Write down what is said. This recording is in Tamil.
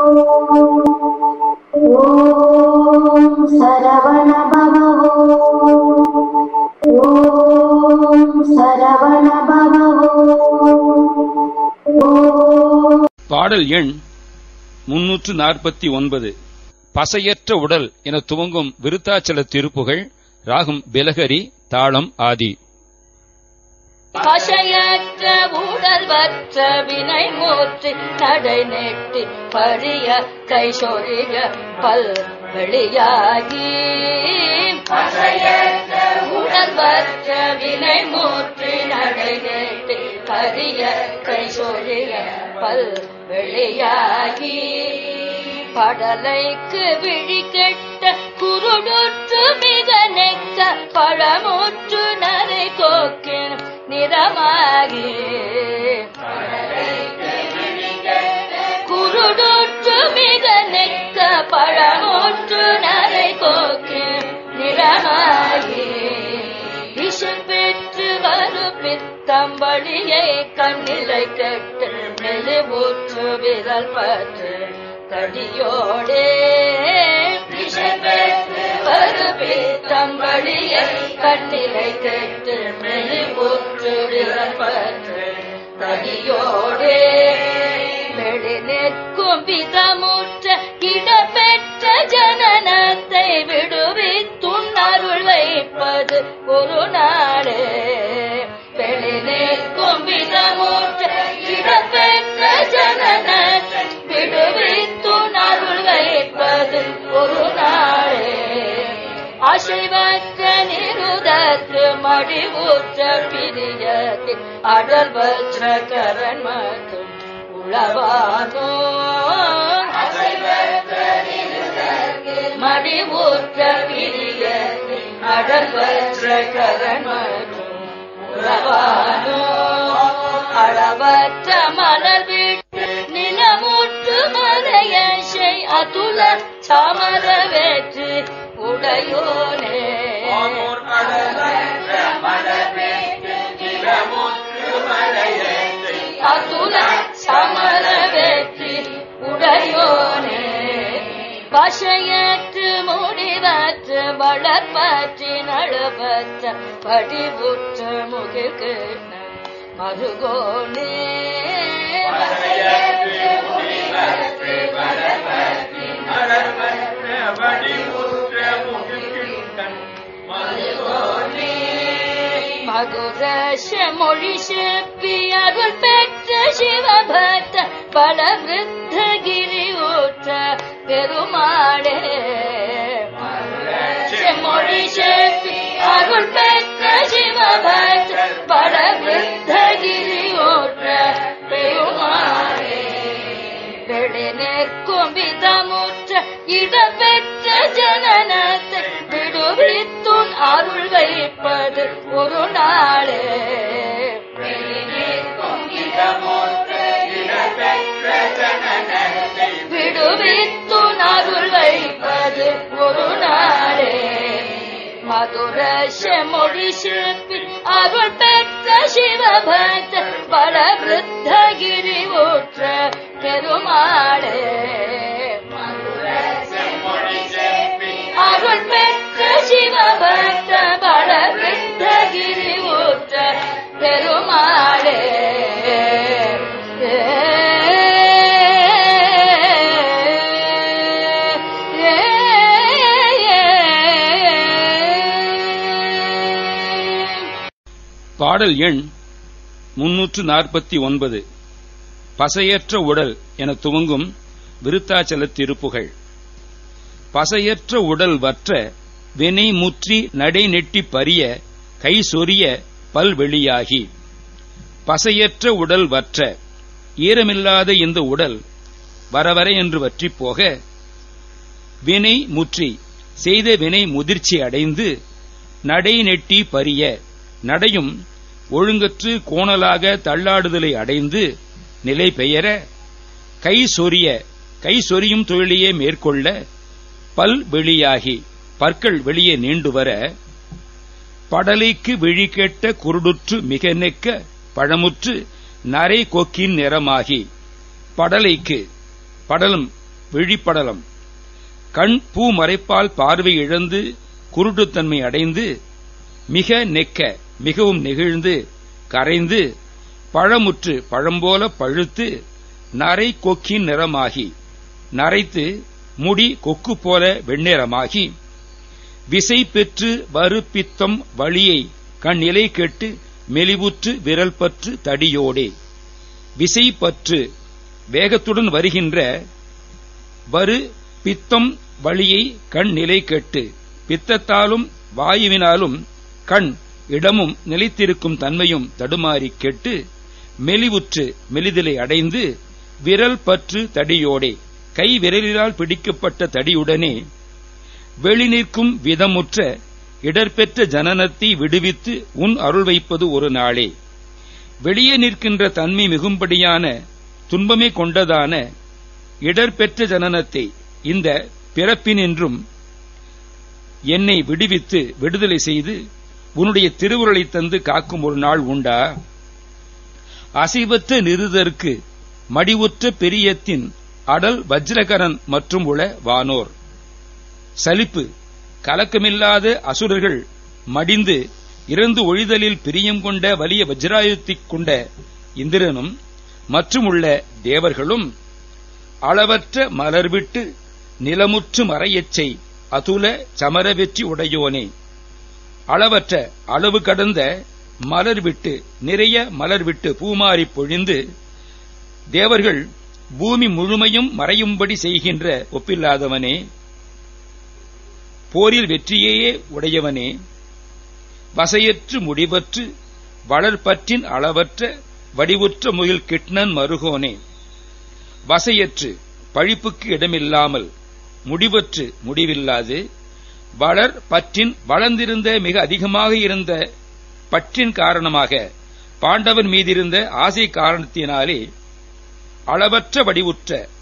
ஓம் சரவண பவ ஓம் சரவண பவ. பாடல் எண் 349. பசையற்ற உடல் என துவங்கும் விருத்தாச்சல திருப்புகழ். ராகம் பிலஹரி, தாளம் ஆதி. பசையற்ற உடல் வற்ற வினை மூற்றி நடை நெட்டி பழிய கை சொறிய பல் வெளியாகி. பசையற்ற உடல் வற்ற வினை மூற்றி நடை நெட்டி பழிய கை சொறிய பல் வெளியாகி. படலைக்கு விழி கெட்ட குருடுற்று மிக நெக்க பழமுற்று நரை கோக்கின் நிறமாகி. குருடுற்று மிக நெக்க பழமுற்று நரை கோக்கின் நிறமாகி. விஷம் பெற்று வரும் பித்தம்பளியை கண்ணிலை கெட்டு மெலிவுற்று விரல் பற்று கடியோடே. தம்பளியை கண்ணிலை கெட்டு மெலிவுற்று விரல் பற்று கடியோடே. வெளி நிற்கும் விதமுற்ற இடம்பெற்ற ஜனனத்தை விடுவித்துன்னருள் வைப்பது ஒரு நாளே. வெளி நிற்கும் விதமுற்ற இடம்பெற்ற ஜனனத்தை விடுவித்துன்னருள் வைப்பது ஒரு நாளே. அசைவற்ற நிருதற்கு மடிவுற்ற பிரியத்தில் அடல்வற்ற கரண் மற்றும் உளவானோ. மடிவுற்ற பிரியத்தில் அடல்வற்ற கரண் மற்றும் உளவானோ. அளவற்ற மலர் விட்டு நிலமுற்று மலையசை அதுல சமர வெற்றி உடையோனே. அதுல சமர வெற்றி உடையோனே. பசையற்று முடிவற்று வளர்ப்பற்றி நடுவற்ற படிவுற்று முகிழ்க்கு மருகோனே. மதுரச மொழி செப்பி அருள் பெற்ற சிவபக்த பல விருத்தகிரி ஊற்ற பெருமாளே. மொழி செப்பி அருள் பெற்ற சிவபக்த பல விருத்தகிரி ஊற்ற பெருமாளே. வெளி நிற்கும் விதமுற்ற இடம்பெற்ற ஜனனத்தை விடுவித்துன் அருள் வைப்பது ஒரு நாளே. விடுவித்துன் அருள் வைப்பது ஒரு நாளே. மதுரச மொழி சிற்பி அருள் பெற்ற சிவபக்த பல விருத்தகிரி ஊற்ற பெருமாளே. அருள் பெற்ற சிவபக்த பல விருத்தகிரி ஊற்ற பெருமாளே. பாடல் எண் 349. பசையற்ற உடல் என துவங்கும் விருத்தாச்சல திருப்புகழ். பசையற்ற உடல் வற்ற வினை முற்றி நடை நெட்டி பரிய கை சொரிய பல் வெளியாகி. பசையற்ற உடல் வற்ற ஈரமில்லாத இந்த உடல் வரவர என்று வற்றிப் போக, வினை முற்றி செய்த வினை முதிர்ச்சி அடைந்து நடை நெட்டி பரிய நடையும் ஒழுங்கற்று கோணலாக தள்ளாடுதலை அடைந்து நிலை பெயர, கை சொரியும் தொழிலையே மேற்கொள்ள பல் வெளியாகி பற்கள் வெளியே நீண்டு வர, படலைக்கு விழி கெட்ட குருடுற்று மிக நெக்க பழமுற்று நரை கொக்கின் நிறமாகி. படலைக்கு படலும் விழிப்படலம். கண் பூ மறைப்பால் பார்வை இழந்து குருட்டுத்தன்மை அடைந்து மிக நெக்க மிகவும் நெகிழ்ந்து கரைந்து பழமுற்று பழம்போல பழுத்து நரை கொக்கின் நிறமாகி நரைத்து முடி கொக்கு போல வெண்ணிறமாகி விசை பெற்று வரு பித்தம் வழியை கண் நிலை கெட்டு மெலிவுற்று விரல் பற்று தடியோடே. விசை பற்று வேகத்துடன் வருகின்ற வரு பித்தம் வழியை கண் நிலை கெட்டு பித்தத்தாலும் வாயுவினாலும் கண் இடமும் நிலைத்திருக்கும் தன்மையும் தடுமாறி கெட்டு மெலிவுற்று மெலிதலை அடைந்து விரல் பற்று தடியோடே கை விரலினால் பிடிக்கப்பட்ட தடியுடனே வெளி நிற்கும் விதமுற்ற இடர்பெற்ற ஜனனத்தை விடுவித்து உன் அருள் வைப்பது ஒரு நாளே. வெளியே நிற்கின்ற தன்மை மிகும்படியான துன்பமே கொண்டதான இடர்பெற்ற ஜனனத்தை இந்த பிறப்பினின்றும் என்னை விடுவித்து விடுதலை செய்து உன்னுடைய திருவுருளை தந்து காக்கும் ஒரு நாள் உண்டா? அசைவற்ற நிறுதற்கு மடிவுற்ற பெரியத்தின் அடல் வஜ்ரகரன் மற்றும் உள வானோர். சலிப்பு கலக்கமில்லாத அசுரர்கள் மடிந்து இறந்து ஒழிதலில் பிரியம் கொண்ட வலிய வஜ்ராயுத்திக் கொண்ட இந்திரனும் மற்றும் உள்ள தேவர்களும் அளவற்ற மலர்விட்டு நிலமுற்று மறையச்சை அதுல சமர வெற்றி உடையோனே. அளவற்ற அளவு கடந்த மலர்விட்டு நிறைய மலர்விட்டு பூமாரி பொழிந்து தேவர்கள் பூமி முழுமையும் மறையும்படி செய்கின்ற ஒப்பில்லாதவனே, போரில் வெற்றியையே உடையவனே, வசையற்று முடிவற்று வளர்பற்றின் அளவற்ற வடிவுற்ற முகில் கிட்னன் மருகோனே. வசையற்று பழிப்புக்கு இடமில்லாமல் முடிவற்று முடிவில்லாது வளர் பற்றின் வளர்ந்திருந்த மிக அதிகமாக இருந்த பற்றின் காரணமாக பாண்டவன் மீதிருந்த ஆசை காரணத்தினாலே அளவற்ற வடிவுற்ற